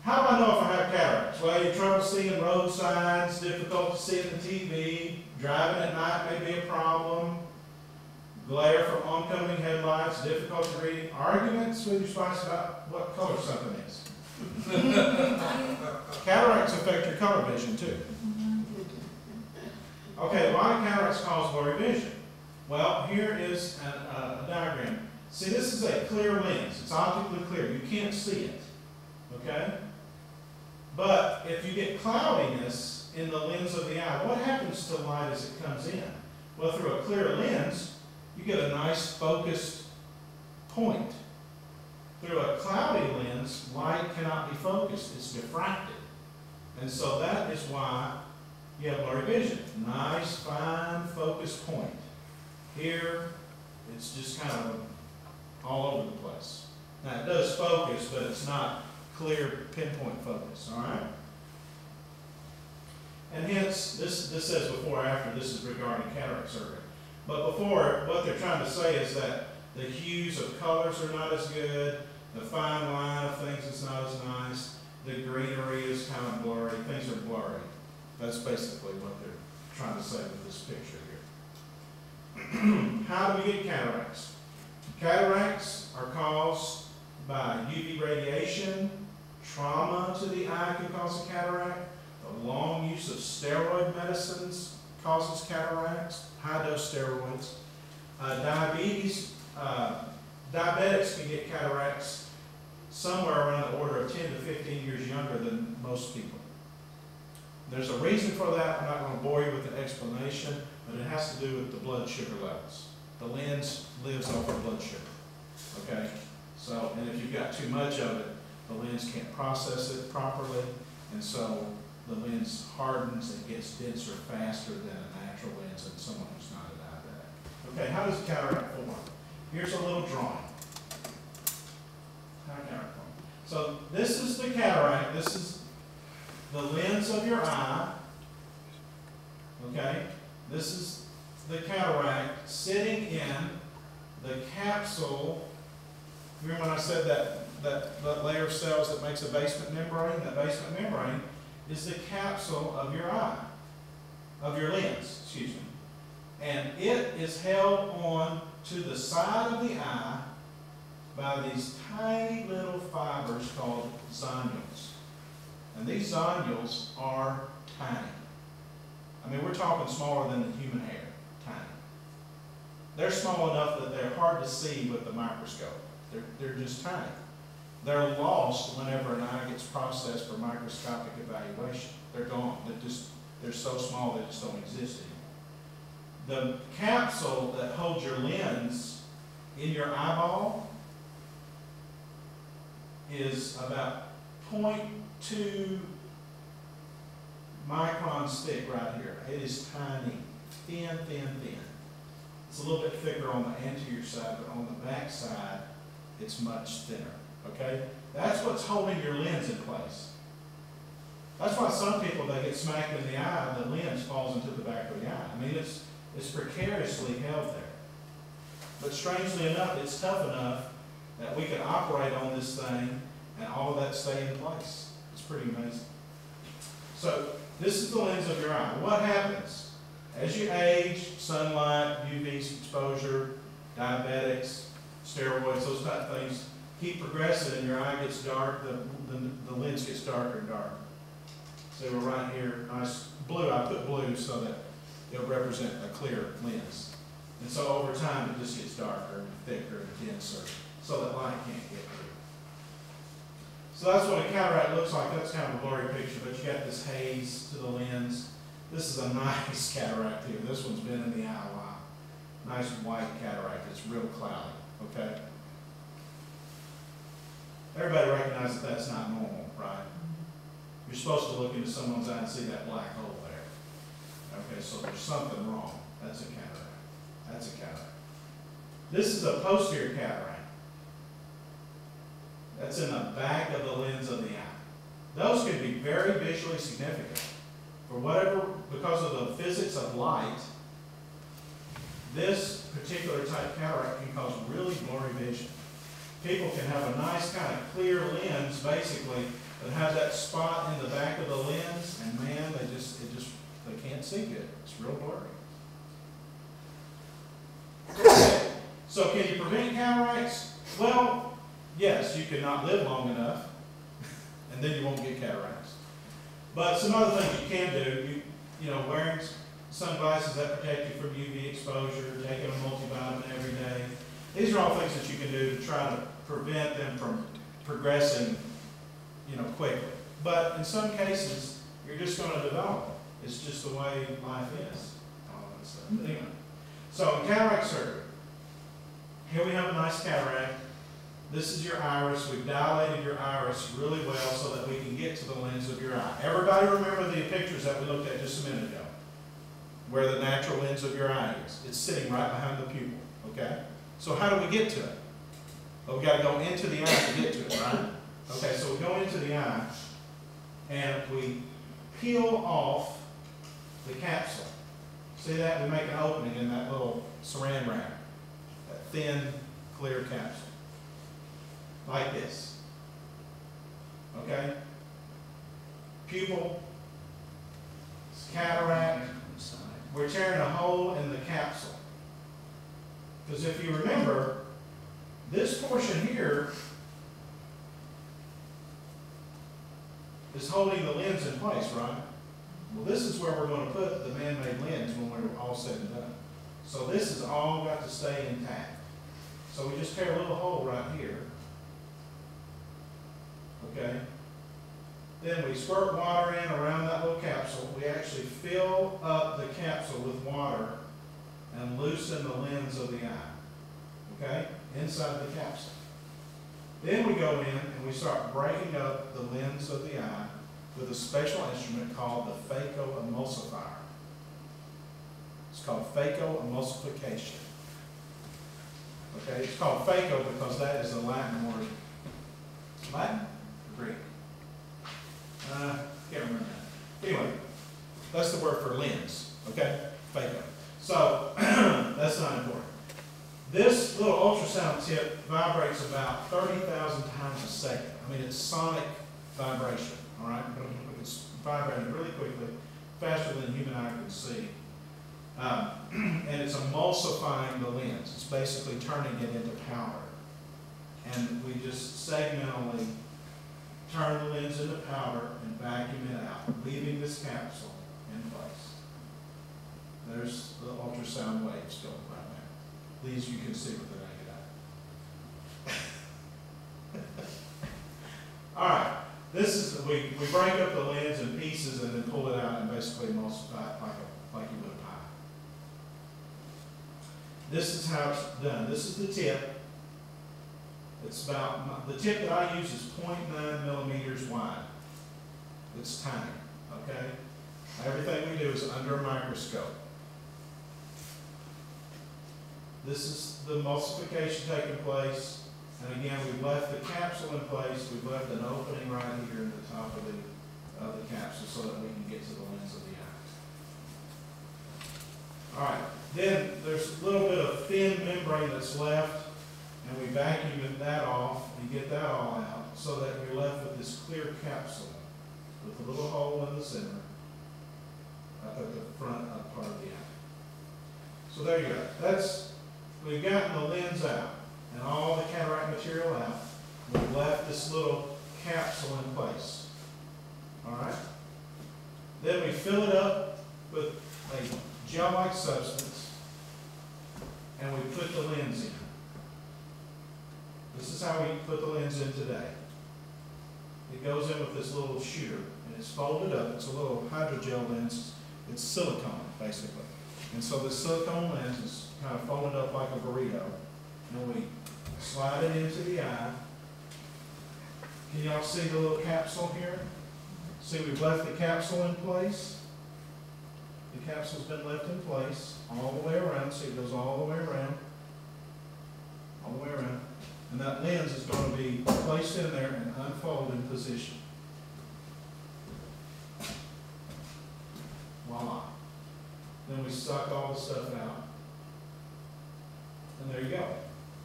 How do I know if I have cataracts? Well, you have trouble seeing road signs, difficult to see in the TV, driving at night may be a problem, glare from oncoming headlights, difficulty reading, arguments with your spouse about what color something is. Cataracts affect your color vision too. Okay, why do cataracts cause blurry vision? Well, here is a diagram. See, this is a clear lens. It's optically clear. You can't see it. Okay? But if you get cloudiness in the lens of the eye, what happens to light as it comes in? Well, through a clear lens, you get a nice focused point. Through a cloudy lens, light cannot be focused. It's diffracted. And so that is why you have blurry vision. Nice, fine, focused point. Here, it's just kind of all over the place. Now, it does focus, but it's not clear pinpoint focus, all right? And hence, this says before or after, this is regarding cataract surgery. But before, what they're trying to say is that the hues of colors are not as good, the fine line of things is not as nice, the greenery is kind of blurry, things are blurry. That's basically what they're trying to say with this picture here. How do we get cataracts? Cataracts are caused by UV radiation, trauma to the eye can cause a cataract, the long use of steroid medicines causes cataracts, high-dose steroids. Diabetics can get cataracts somewhere around the order of 10 to 15 years younger than most people. There's a reason for that. I'm not going to bore you with the explanation, but it has to do with the blood sugar levels. The lens lives off of blood sugar. Okay? So, and if you've got too much of it, the lens can't process it properly, and so the lens hardens and gets denser faster than a natural lens in someone who's not a diabetic. Okay, how does a cataract form? Here's a little drawing. How cataract form? So this is the cataract. This is the lens of your eye. Okay? This is the cataract sitting in the capsule. Remember when I said that layer of cells that makes a basement membrane? That basement membrane is the capsule of your eye, of your lens, excuse me. And it is held on to the side of the eye by these tiny little fibers called zonules. And these zonules are tiny. I mean, we're talking smaller than the human hair, tiny. They're small enough that they're hard to see with the microscope. They're just tiny. They're lost whenever an eye gets processed for microscopic evaluation. They're gone. They're so small they just don't exist anymore. The capsule that holds your lens in your eyeball is about 0.2 microns thick right here. It is tiny, thin, thin, thin. It's a little bit thicker on the anterior side, but on the back side, it's much thinner. Okay? That's what's holding your lens in place. That's why some people, they get smacked in the eye and the lens falls into the back of the eye. I mean, it's precariously held there. But strangely enough, it's tough enough that we can operate on this thing and all of that stay in place. It's pretty amazing. So, this is the lens of your eye. What happens? As you age, sunlight, UV exposure, diabetics, steroids, those type of things keep progressing and your eye gets dark, the lens gets darker and darker. So we're right here, nice blue. I put blue so that it'll represent a clear lens. And so over time it just gets darker and thicker and denser so that light can't get through. So that's what a cataract looks like. That's kind of a blurry picture, but you got this haze to the lens. This is a nice cataract here. This one's been in the eye a while. Nice white cataract. It's real cloudy. Okay? Everybody recognizes that that's not normal, right? You're supposed to look into someone's eye and see that black hole there. Okay, so there's something wrong. That's a cataract. That's a cataract. This is a posterior cataract. That's in the back of the lens of the eye. Those can be very visually significant. For whatever, because of the physics of light, this particular type cataract can cause really blurry vision. People can have a nice kind of clear lens, basically, that have that spot in the back of the lens, and man, they can't see good. It's real blurry. Okay. So can you prevent cataracts? Well, yes, you cannot live long enough, and then you won't get cataracts. But some other things you can do, wearing sunglasses that protect you from UV exposure, taking a multivitamin every day. These are all things that you can do to try to prevent them from progressing, quickly. But in some cases, you're just going to develop it. It's just the way life is. All that stuff. But anyway, so in cataract surgery, here we have a nice cataract. This is your iris. We've dilated your iris really well so that we can get to the lens of your eye. Everybody remember the pictures that we looked at just a minute ago, where the natural lens of your eye is. It's sitting right behind the pupil, okay? So how do we get to it? Well, we got to go into the eye to get to it, right? Okay, so we go into the eye, and we peel off the capsule. See that? We make an opening in that little saran wrap, that thin, clear capsule. Like this. Okay? Pupil, cataract. We're tearing a hole in the capsule. Because if you remember, this portion here is holding the lens in place, right? Well, this is where we're going to put the man-made lens when we're all said and done. So this has all got to stay intact. So we just tear a little hole right here. Okay? Then we squirt water in around that little capsule. We actually fill up the capsule with water and loosen the lens of the eye. Okay? Inside the capsule. Then we go in and we start breaking up the lens of the eye with a special instrument called the phacoemulsifier. It's called phacoemulsification. Okay? It's called phaco because that is a Latin word. Latin? Greek. Can't remember that. Anyway, that's the word for lens. Okay? Phaco. So, that's not important. This little ultrasound tip vibrates about 30,000 times a second. I mean, it's sonic vibration. All right? It's vibrating really quickly, faster than the human eye can see. And it's emulsifying the lens. It's basically turning it into powder. And we just segmentally turn the lens into powder and vacuum it out, leaving this capsule in place. There's the ultrasound waves going right now. These you can see with the naked eye. All right. This is, we break up the lens in pieces and then pull it out and basically emulsify it like you would a pie. This is how it's done. This is the tip. It's about, the tip that I use is 0.9 millimeters wide. It's tiny, okay? Everything we do is under a microscope. This is the emulsification taking place. And again, we've left the capsule in place. We've left an opening right here in the top of the capsule so that we can get to the lens of the eye. All right. Then there's a little bit of thin membrane that's left, and we vacuum that off and get that all out so that you're left with this clear capsule with a little hole in the center up at the front part of the eye. So there you go. We've gotten the lens out and all the cataract material out. We've left this little capsule in place. All right? Then we fill it up with a gel-like substance, and we put the lens in. This is how we put the lens in today. It goes in with this little shooter, and it's folded up. It's a little hydrogel lens. It's silicone, basically. And so this silicone lens is kind of folded up like a burrito, and we slide it into the eye. Can y'all see the little capsule here? See, we've left the capsule in place. The capsule's been left in place all the way around. See, it goes all the way around. All the way around. And that lens is going to be placed in there and unfold in position. Voila. Then we suck all the stuff out. And there you go.